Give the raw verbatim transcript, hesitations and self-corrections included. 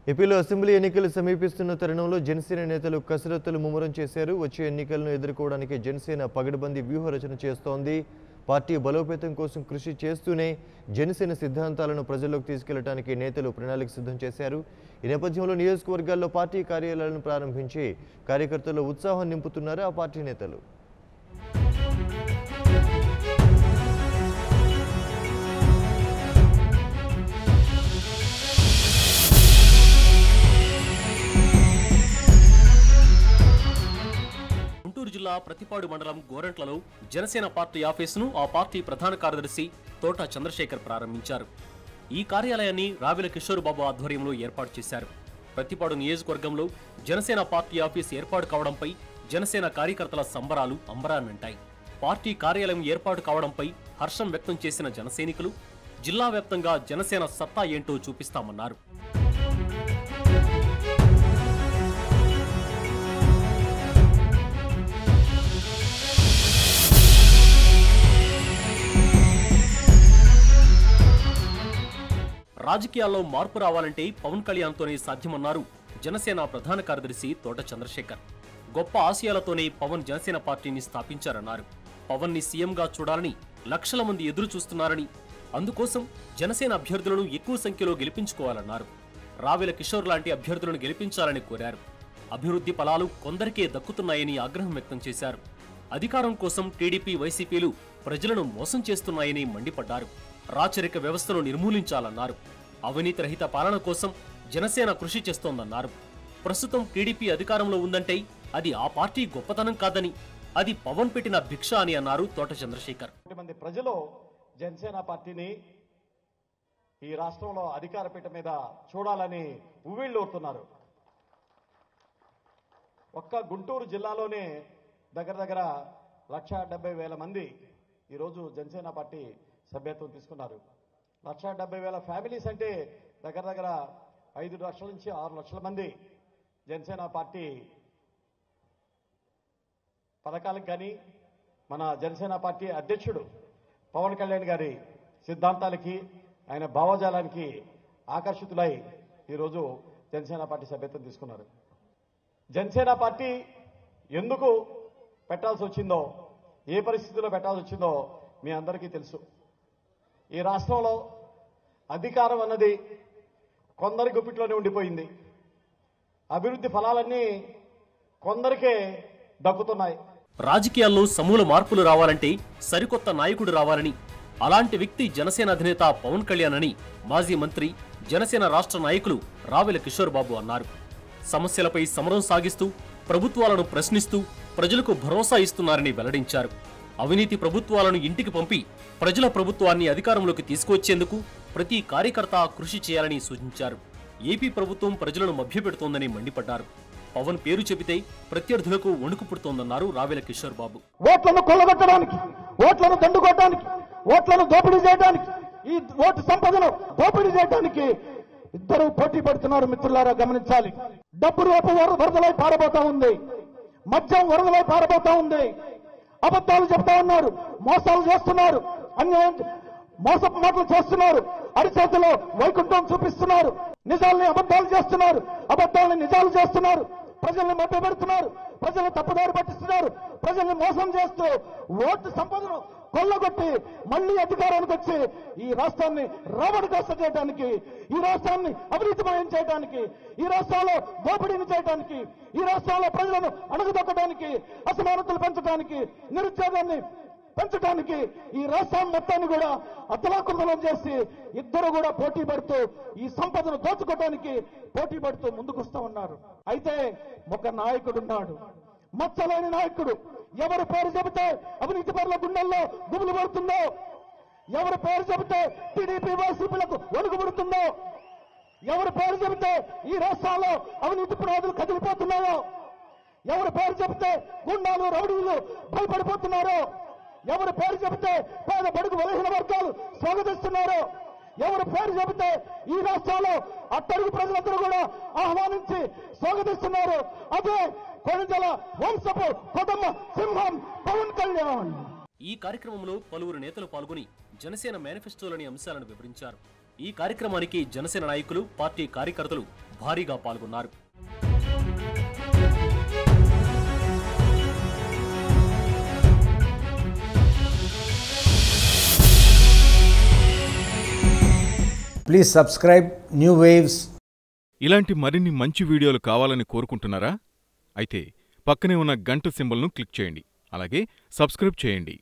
ఏపీలో అసెంబ్లీ ఎన్నికలు సమీపిస్తున్న తరుణంలో జనసేన నేతలు కసరత్తులు ముమ్మరం చేశారు. వచ్చే ఎన్నికలను ఎదుర్కోవడానికి జనసేన పగడ్బందీ వ్యూహ రచన చేస్తోంది. పార్టీ బలోపేతం కోసం కృషి చేస్తూనే జనసేన సిద్ధాంతాలను ప్రజల్లోకి తీసుకెళ్లడానికి నేతలు ప్రణాళిక సిద్ధం చేశారు. ఈ నేపథ్యంలో నియోజకవర్గాల్లో పార్టీ కార్యాలయాలను ప్రారంభించి కార్యకర్తల్లో ఉత్సాహం నింపుతున్నారు ఆ పార్టీ నేతలు. గుంటూరు జిల్లా ప్రతిపాడు మండలం గోరంట్లలో జనసేన పార్టీ ఆఫీసును ఆ పార్టీ ప్రధాన కార్యదర్శి తోట చంద్రశేఖర్ ప్రారంభించారు. ఈ కార్యాలయాన్ని రావెల కిషోర్ బాబు ఆధ్వర్యంలో ఏర్పాటు చేశారు. ప్రతిపాడు నియోజకవర్గంలో జనసేన పార్టీ ఆఫీసు ఏర్పాటు కావడంపై జనసేన కార్యకర్తల సంబరాలు అంబరాన్నంటాయి. పార్టీ కార్యాలయం ఏర్పాటు కావడంపై హర్షం వ్యక్తం చేసిన జనసైనికులు జిల్లా వ్యాప్తంగా జనసేన సత్తా ఏంటో చూపిస్తామన్నారు. రాజకీయాల్లో మార్పు రావాలంటే పవన్ కళ్యాణ్తోనే సాధ్యమన్నారు జనసేన ప్రధాన కార్యదర్శి తోట చంద్రశేఖర్. గొప్ప ఆశయాలతోనే పవన్ జనసేన పార్టీని స్థాపించారన్నారు. పవన్ ని సీఎంగా చూడాలని లక్షల మంది ఎదురు చూస్తున్నారని, అందుకోసం జనసేన అభ్యర్థులను ఎక్కువ సంఖ్యలో గెలిపించుకోవాలన్నారు. రావెల కిషోర్ లాంటి అభ్యర్థులను గెలిపించాలని కోరారు. అభివృద్ధి ఫలాలు కొందరికే దక్కుతున్నాయని ఆగ్రహం వ్యక్తం చేశారు. అధికారం కోసం టీడీపీ వైసీపీలు ప్రజలను మోసం చేస్తున్నాయని మండిపడ్డారు. రాచరిక వ్యవస్థను నిర్మూలించాలన్నారు. అవినీతి రహిత పాలన కోసం జనసేన కృషి చేస్తోందన్నారు. ప్రస్తుతం టీడీపీ అధికారంలో ఉందంటే అది ఆ పార్టీ గొప్పతనం కాదని, అది పవన్ పెట్టిన భిక్ష అని అన్నారు తోట చంద్రశేఖర్. మంది ప్రజలు జనసేన పార్టీని ఈ రాష్ట్రంలో అధికార పీఠ మీద చూడాలని ఉవ్విళ్ళూరుతున్నారు. ఒక్క గుంటూరు జిల్లాలోనే దగ్గర దగ్గర లక్ష డెబ్బై వేల మంది ఈరోజు జనసేన పార్టీ సభ్యత్వం తీసుకున్నారు. లక్ష డెబ్బై వేల ఫ్యామిలీస్ అంటే దగ్గర దగ్గర ఐదు లక్షల నుంచి ఆరు లక్షల మంది జనసేన పార్టీ పథకాలకు కానీ మన జనసేన పార్టీ అధ్యక్షుడు పవన్ కళ్యాణ్ గారి సిద్ధాంతాలకి, ఆయన భావజాలానికి ఆకర్షితులై ఈరోజు జనసేన పార్టీ సభ్యత్వం తీసుకున్నారు. జనసేన పార్టీ ఎందుకు పెట్టాల్సి వచ్చిందో, ఏ పరిస్థితుల్లో పెట్టాల్సి వచ్చిందో మీ అందరికీ తెలుసు. ఈ రాష్ట్రంలో అధికారం అన్నది కొందరి గుప్పిట్లోనే ఉండిపోయింది. అభివృద్ధి ఫలాలన్నీ కొందరికే దక్కుతున్నాయి. రాజకీయాల్లో సమూల మార్పులు రావాలంటే సరికొత్త నాయకుడు రావాలని, అలాంటి వ్యక్తి జనసేన అధినేత పవన్ కళ్యాణ్ అని మాజీ మంత్రి, జనసేన రాష్ట్ర నాయకులు రావెల కిషోర్ బాబు అన్నారు. సమస్యలపై సమరం సాగిస్తూ ప్రభుత్వాలను ప్రశ్నిస్తూ ప్రజలకు భరోసా ఇస్తున్నారని వెల్లడించారు. అవినీతి ప్రభుత్వాలను ఇంటికి పంపి ప్రజల ప్రభుత్వాన్ని అధికారంలోకి తీసుకువచ్చేందుకు ప్రతి కార్యకర్త కృషి చేయాలని సూచించారు. ఏపీ ప్రభుత్వం ప్రజలను మభ్యపెడుతోందని మండిపడ్డారు. పవన్ పేరు చెబితే ప్రత్యర్థులకు వణుకు పుడుతోందన్నారు రావెల కిషోర్ బాబు. ఓట్లను కొల్లగొట్టడానికి, ఓట్లను దండుకోవడానికి, ఓట్లను దోపిడీ చేయడానికి, ఈ ఓటు సంపదను దోపిడీ చేయడానికి ఇద్దరు పోటీ పడుతున్నారు. మిత్రులారా గమనించాలి. డబ్బు రేపు వరదలై పారబోతా ఉంది, మద్యం వరదలై పారబోతా ఉంది. అబద్ధాలు చెప్తా ఉన్నారు, మోసాలు చేస్తున్నారు, అన్యాయం మోసపు మాటలు చేస్తున్నారు, అరిచేతిలో వైకుంఠం చూపిస్తున్నారు, నిజాల్ని అబద్ధాలు చేస్తున్నారు, అబద్ధాలని నిజాలు చేస్తున్నారు, ప్రజల్ని మభ్యపెడుతున్నారు, ప్రజల్ని తప్పుదారి పట్టిస్తున్నారు, ప్రజల్ని మోసం చేస్తూ ఓటు సంపదను కొల్లగొట్టి మళ్లీ అధికారానికి వచ్చి ఈ రాష్ట్రాన్ని రాబడి కాస్త చేయడానికి, ఈ రాష్ట్రాన్ని అవినీతిమయం చేయడానికి, ఈ రాష్ట్రాల్లో దోపిడీని చేయడానికి, ఈ రాష్ట్రాల్లో ప్రజలను అణగదొక్కడానికి, అసమానతలు పెంచడానికి, నిరుద్యోగాన్ని పెంచడానికి, ఈ రాష్ట్రాన్ని మొత్తాన్ని కూడా అతలాకుతలం చేసి ఇద్దరు కూడా పోటీ పడుతూ ఈ సంపదను దోచుకోవడానికి పోటీ పడుతూ ముందుకొస్తా ఉన్నారు. అయితే ఒక నాయకుడున్నాడు, మచ్చలేని నాయకుడు. ఎవరి పేరు చెబితే అవినీతి పరుల గుండెల్లో గుబులు పడుతుందో, ఎవరి పేరు చెబితే టీడీపీ వైసీపీలకు వణుకు పడుతుందో, ఎవరి పేరు చెబితే ఈ రాష్ట్రాల్లో అవినీతి పునాదులు కదిలిపోతున్నాయో, ఎవరి పేరు చెబితే గుండాలు రౌడీలు భయపడిపోతున్నారో, ఎవరి పేరు చెబితే పేద బడుగు బలహీన వర్గాలు స్వాగతిస్తున్నారో, ఎవరి పేరు చెబితే ఈ రాష్ట్రంలో అట్టడుగు ప్రజలందరూ కూడా ఆహ్వానించి స్వాగతిస్తున్నారు, అదే కొణిదెల వంశపు కొదమ్మ సింహం పవన్ కళ్యాణ్. ఈ కార్యక్రమంలో పలువురు నేతలు పాల్గొని జనసేన మేనిఫెస్టోలోని అంశాలను వివరించారు. ఈ కార్యక్రమానికి జనసేన నాయకులు, పార్టీ కార్యకర్తలు భారీగా పాల్గొన్నారు. Please subscribe New Waves. ఇలాంటి మరిన్ని మంచి వీడియోలు కావాలని కోరుకుంటున్నారా? అయితే పక్కనే ఉన్న గంట సింబల్ను క్లిక్ చేయండి. అలాగే సబ్స్క్రైబ్ చేయండి.